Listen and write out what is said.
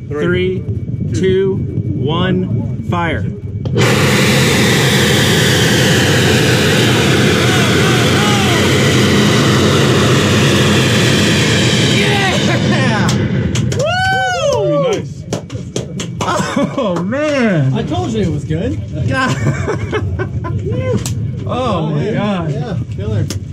3, 2, 1, fire. Oh man! I told you it was good. Oh my god! Yeah, killer.